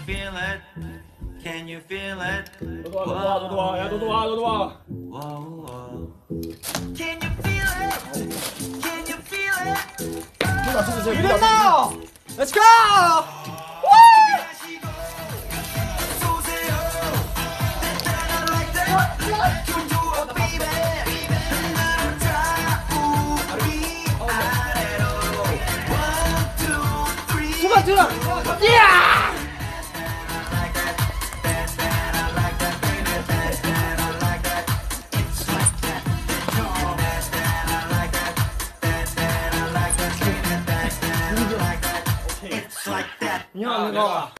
feel it? Can you feel it? 多多呀，多。 Whoa, whoa. Can you feel it? Can you feel it? 别闹 ，Let's go！ 出来，Yeah！ 你好，你好。